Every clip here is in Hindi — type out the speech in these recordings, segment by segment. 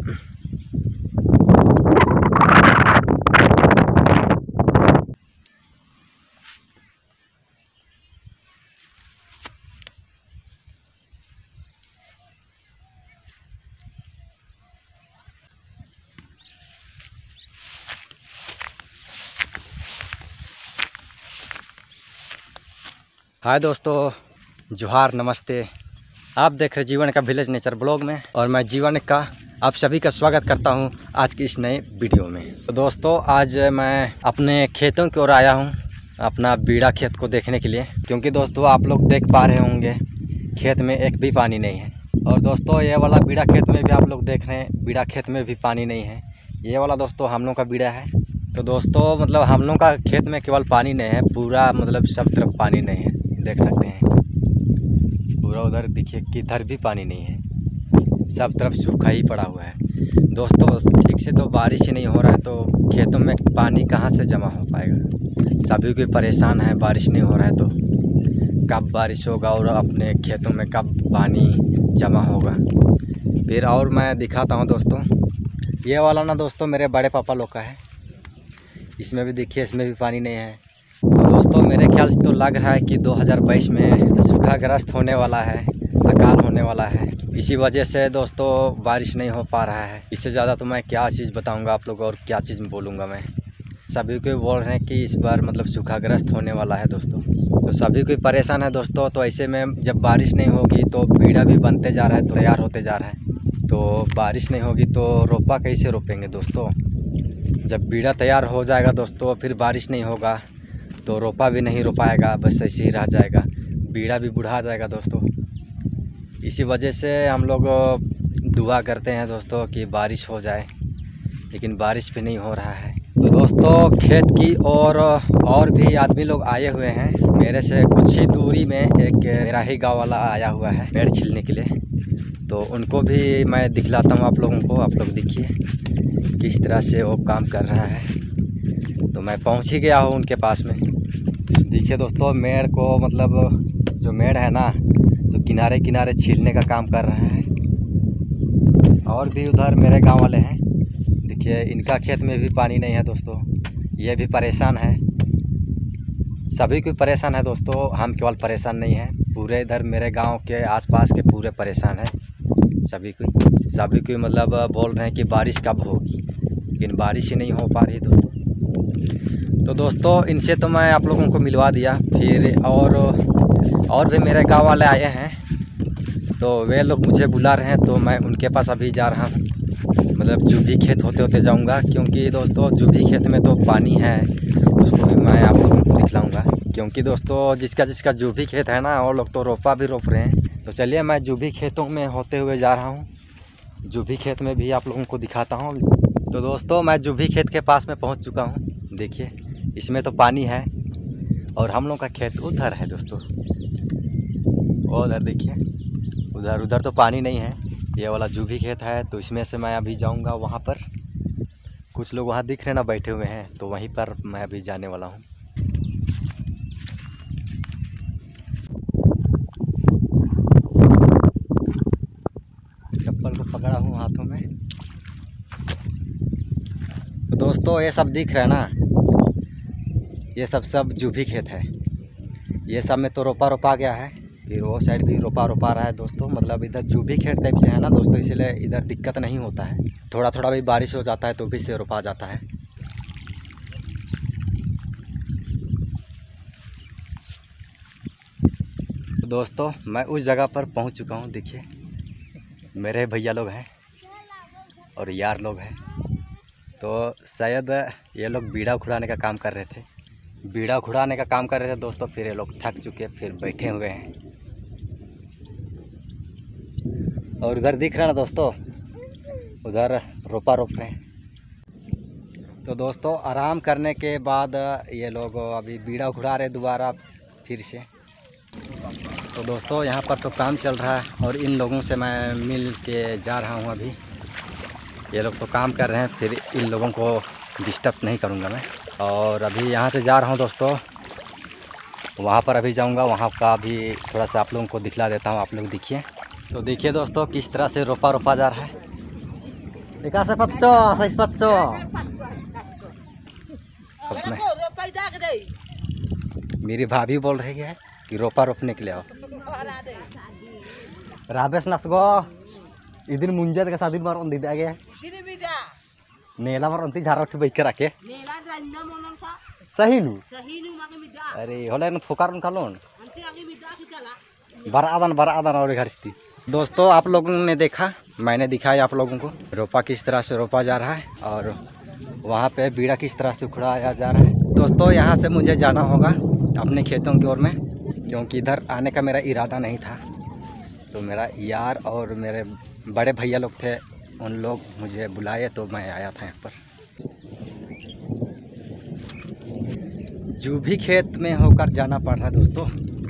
हाय दोस्तों, जोहार, नमस्ते। आप देख रहे जीवन का विलेज नेचर ब्लॉग में, और मैं जीवन का आप सभी का स्वागत करता हूं आज की इस नए वीडियो में। तो दोस्तों, आज मैं अपने खेतों की ओर आया हूं, अपना बीड़ा खेत को देखने के लिए, क्योंकि दोस्तों आप लोग देख पा रहे होंगे खेत में एक भी पानी नहीं है। और दोस्तों ये वाला बीड़ा खेत में भी आप लोग देख रहे हैं, बीड़ा खेत में भी पानी नहीं है। ये वाला दोस्तों हम लोग का बीड़ा है। तो दोस्तों मतलब हम लोग का खेत में केवल पानी नहीं है, पूरा मतलब सब तरफ पानी नहीं है, देख सकते हैं। पूरा उधर देखिए किधर भी पानी नहीं है, सब तरफ सूखा ही पड़ा हुआ है। दोस्तों ठीक से तो बारिश ही नहीं हो रहा है, तो खेतों में पानी कहाँ से जमा हो पाएगा। सभी कोई परेशान है, बारिश नहीं हो रहा है तो कब बारिश होगा और अपने खेतों में कब पानी जमा होगा। फिर और मैं दिखाता हूँ दोस्तों, ये वाला ना दोस्तों मेरे बड़े पापा लोग का है। इसमें भी देखिए, इसमें भी पानी नहीं है। तो दोस्तों मेरे ख्याल से तो लग रहा है कि 2022 में सूखाग्रस्त होने वाला है, अकाल होने वाला है। इसी वजह से दोस्तों बारिश नहीं हो पा रहा है। इससे ज़्यादा तो मैं क्या चीज़ बताऊंगा आप लोग, और क्या चीज़ बोलूँगा मैं। सभी कोई बोल रहे हैं कि इस बार मतलब सूखाग्रस्त होने वाला है दोस्तों, तो सभी कोई परेशान है दोस्तों। तो ऐसे में जब बारिश नहीं होगी तो बीड़ा भी बनते जा रहा है, तो तैयार होते जा रहा है। तो बारिश नहीं होगी तो रोपा कैसे रोपेंगे दोस्तों। जब बीड़ा तैयार हो जाएगा दोस्तों, फिर बारिश नहीं होगा तो रोपा भी नहीं रोपाएगा, बस ऐसे ही रह जाएगा, बीड़ा भी बुढ़ा जाएगा दोस्तों। इसी वजह से हम लोग दुआ करते हैं दोस्तों कि बारिश हो जाए, लेकिन बारिश भी नहीं हो रहा है। तो दोस्तों खेत की और भी आदमी लोग आए हुए हैं। मेरे से कुछ ही दूरी में एक मेरा ही गाँव वाला आया हुआ है पेड़ छीलने के लिए, तो उनको भी मैं दिखलाता हूँ आप लोगों को। आप लोग देखिए किस तरह से वो काम कर रहा है। तो मैं पहुँच ही गया हूँ उनके पास में। देखिए दोस्तों, मेड़ को मतलब जो मेड़ है ना, तो किनारे किनारे छीलने का काम कर रहा है। और भी उधर मेरे गांव वाले हैं, देखिए इनका खेत में भी पानी नहीं है दोस्तों, ये भी परेशान है। सभी कोई परेशान है दोस्तों, हम केवल परेशान नहीं हैं, पूरे इधर मेरे गांव के आसपास के पूरे परेशान हैं। सभी कोई मतलब बोल रहे हैं कि बारिश कब होगी, लेकिन बारिश ही नहीं हो पा रही दोस्तों। तो दोस्तों इनसे तो मैं आप लोगों को मिलवा दिया। फिर और भी मेरे गांव वाले आए हैं, तो वे लोग मुझे बुला रहे हैं, तो मैं उनके पास अभी जा रहा हूं। मतलब जो भी खेत होते होते जाऊंगा, क्योंकि दोस्तों जो भी खेत में तो पानी है उसको भी मैं आप लोगों को दिखलाऊंगा। क्योंकि दोस्तों जिसका जो भी खेत है ना, वो लोग तो रोपा भी रोप रहे हैं। तो चलिए मैं जो भी खेतों में होते हुए जा रहा हूँ, जो भी खेत में भी आप लोगों को दिखाता हूँ। तो दोस्तों मैं जो भी खेत के पास में पहुँच चुका हूँ। देखिए इसमें तो पानी है, और हम लोग का खेत उधर है दोस्तों, उधर देखिए, उधर तो पानी नहीं है। ये वाला जो भी खेत है, तो इसमें से मैं अभी जाऊंगा वहाँ पर। कुछ लोग वहाँ दिख रहे ना बैठे हुए हैं, तो वहीं पर मैं अभी जाने वाला हूँ। चप्पल को पकड़ा हूँ हाथों में। तो दोस्तों ये सब दिख रहा है ना, ये सब जो भी खेत है, ये सब में तो रोपा गया है। फिर वो साइड भी रोपा रहा है दोस्तों। मतलब इधर जो भी खेत टाइप से है ना दोस्तों, इसलिए इधर दिक्कत नहीं होता है। थोड़ा भी बारिश हो जाता है तो भी से रोपा जाता है। तो दोस्तों मैं उस जगह पर पहुंच चुका हूं। देखिए मेरे भैया लोग हैं और यार लोग हैं। तो शायद ये लोग बीड़ा उखड़ाने का काम कर रहे थे, दोस्तों। फिर ये लोग थक चुके, फिर बैठे हुए हैं। और उधर दिख रहा है ना दोस्तों, उधर रोपा रोप रहे हैं। तो दोस्तों आराम करने के बाद ये लोग अभी बीड़ा उखड़ा रहे दोबारा फिर से। तो दोस्तों यहाँ पर तो काम चल रहा है, और इन लोगों से मैं मिल के जा रहा हूँ अभी। ये लोग तो काम कर रहे हैं, फिर इन लोगों को डिस्टर्ब नहीं करूँगा मैं। और अभी यहाँ से जा रहा हूँ दोस्तों, वहाँ पर अभी जाऊँगा, वहाँ का भी थोड़ा सा आप लोगों को दिखला देता हूँ। आप लोग देखिए। तो देखिए दोस्तों किस तरह से रोपा जा रहा है। Dikasih pecah, size pecah. मेरी भाभी बोल रही है कि रोपा रोपने के लिए आओ। राबेस नसगो इदिन मुंजत के सादिन मार उन्दी आगे नेला मार उन्ती झारा उठ बैठ के रखे सही नु अरे होले न फुकार न खालोन बारा आदान और घर से। दोस्तों आप लोगों ने देखा, मैंने दिखाया आप लोगों को रोपा किस तरह से रोपा जा रहा है और वहाँ पे बीड़ा किस तरह से उखड़ाया जा रहा है। दोस्तों यहाँ से मुझे जाना होगा अपने खेतों की ओर में, क्योंकि इधर आने का मेरा इरादा नहीं था। तो मेरा यार और मेरे बड़े भैया लोग थे, उन लोग मुझे बुलाए तो मैं आया था यहाँ पर। जो भी खेत में होकर जाना पड़ रहा है दोस्तों,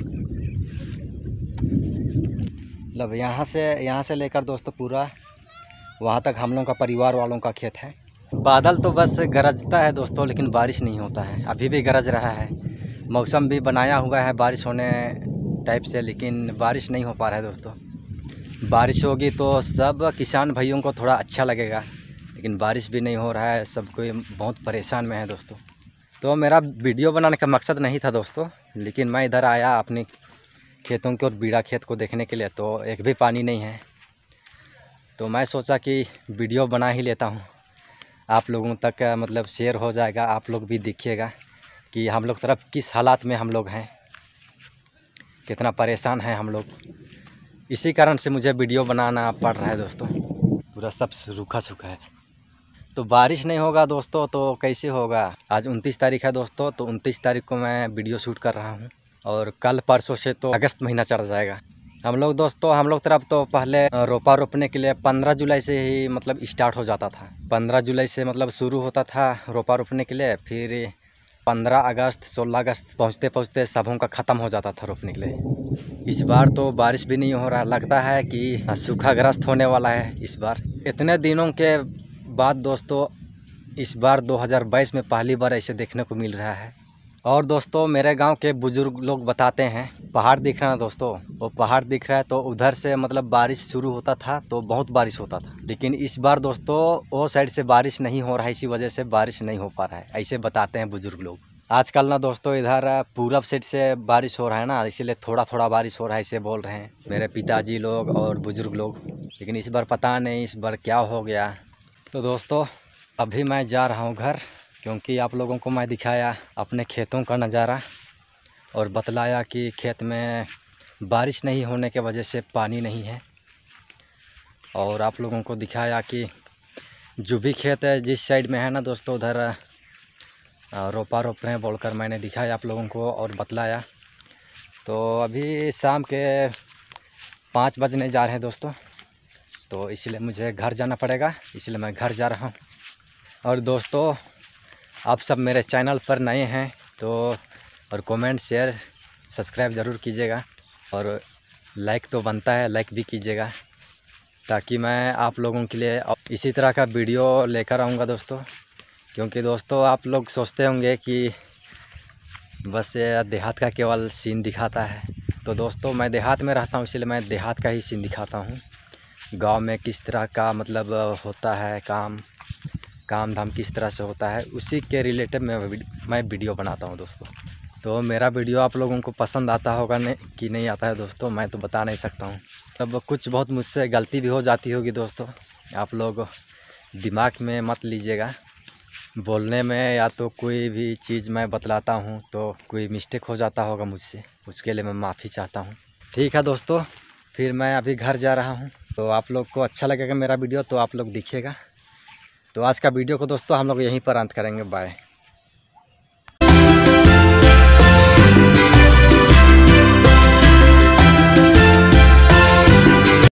मतलब यहाँ से लेकर दोस्तों पूरा वहाँ तक हम लोगों का परिवार वालों का खेत है। बादल तो बस गरजता है दोस्तों, लेकिन बारिश नहीं होता है। अभी भी गरज रहा है, मौसम भी बनाया हुआ है बारिश होने टाइप से, लेकिन बारिश नहीं हो पा रहा है दोस्तों। बारिश होगी तो सब किसान भाइयों को थोड़ा अच्छा लगेगा, लेकिन बारिश भी नहीं हो रहा है, सब कोई बहुत परेशान में है दोस्तों। तो मेरा वीडियो बनाने का मकसद नहीं था दोस्तों, लेकिन मैं इधर आया अपने खेतों के और बीड़ा खेत को देखने के लिए, तो एक भी पानी नहीं है। तो मैं सोचा कि वीडियो बना ही लेता हूँ, आप लोगों तक मतलब शेयर हो जाएगा, आप लोग भी देखिएगा कि हम लोग तरफ किस हालात में हम लोग हैं, कितना परेशान हैं हम लोग। इसी कारण से मुझे वीडियो बनाना पड़ रहा है दोस्तों। पूरा सब रूखा सूखा है, तो बारिश नहीं होगा दोस्तों तो कैसे होगा। आज 29 तारीख है दोस्तों, तो 29 तारीख को मैं वीडियो शूट कर रहा हूँ और कल परसों से तो अगस्त महीना चढ़ जाएगा। हम लोग तरफ तो पहले रोपा रोपने के लिए 15 जुलाई से ही मतलब स्टार्ट हो जाता था। 15 जुलाई से मतलब शुरू होता था रोपा रोपने के लिए, फिर 15 अगस्त 16 अगस्त पहुँचते पहुँचते सबों का ख़त्म हो जाता था रोपने के लिए। इस बार तो बारिश भी नहीं हो रहा, लगता है कि सूखाग्रस्त होने वाला है इस बार। इतने दिनों के बाद दोस्तों इस बार 2022 में पहली बार ऐसे देखने को मिल रहा है। और दोस्तों मेरे गांव के बुजुर्ग लोग बताते हैं, पहाड़ दिख रहा है दोस्तों, वो पहाड़ दिख रहा है तो उधर से मतलब बारिश शुरू होता था तो बहुत बारिश होता था, लेकिन इस बार दोस्तों वो साइड से बारिश नहीं हो रहा है, इसी वजह से बारिश नहीं हो पा रहा है, ऐसे बताते हैं बुजुर्ग लोग। आजकल ना दोस्तों इधर पूरब साइड से बारिश हो रहा है ना, इसीलिए थोड़ा थोड़ा बारिश हो रहा है, ऐसे बोल रहे हैं मेरे पिताजी लोग और बुजुर्ग लोग। लेकिन इस बार पता नहीं इस बार क्या हो गया। तो दोस्तों अभी मैं जा रहा हूँ घर, क्योंकि आप लोगों को मैं दिखाया अपने खेतों का नज़ारा और बतलाया कि खेत में बारिश नहीं होने के वजह से पानी नहीं है, और आप लोगों को दिखाया कि जो भी खेत है जिस साइड में है ना दोस्तों उधर रोपा रोप रहे हैं बोलकर मैंने दिखाया आप लोगों को और बतलाया। तो अभी शाम के 5 बजने जा रहे हैं दोस्तों, तो इसलिए मुझे घर जाना पड़ेगा, इसलिए मैं घर जा रहा हूँ। और दोस्तों आप सब मेरे चैनल पर नए हैं तो और कमेंट शेयर सब्सक्राइब ज़रूर कीजिएगा, और लाइक तो बनता है, लाइक भी कीजिएगा, ताकि मैं आप लोगों के लिए इसी तरह का वीडियो लेकर आऊँगा दोस्तों। क्योंकि दोस्तों आप लोग सोचते होंगे कि बस ये देहात का केवल सीन दिखाता है, तो दोस्तों मैं देहात में रहता हूँ, इसलिए मैं देहात का ही सीन दिखाता हूँ। गांव में किस तरह का मतलब होता है काम धाम किस तरह से होता है, उसी के रिलेटेड मैं वीडियो बनाता हूं दोस्तों। तो मेरा वीडियो आप लोगों को पसंद आता होगा कि नहीं आता है दोस्तों, मैं तो बता नहीं सकता हूं। तब कुछ बहुत मुझसे गलती भी हो जाती होगी दोस्तों, आप लोग दिमाग में मत लीजिएगा। बोलने में या तो कोई भी चीज़ मैं बतलाता हूं तो कोई मिस्टेक हो जाता होगा मुझसे, उसके लिए मैं माफ़ी चाहता हूँ। ठीक है दोस्तों, फिर मैं अभी घर जा रहा हूँ। तो आप लोग को अच्छा लगेगा मेरा वीडियो तो आप लोग देखिएगा। तो आज का वीडियो को दोस्तों हम लोग यहीं पर अंत करेंगे। बाय।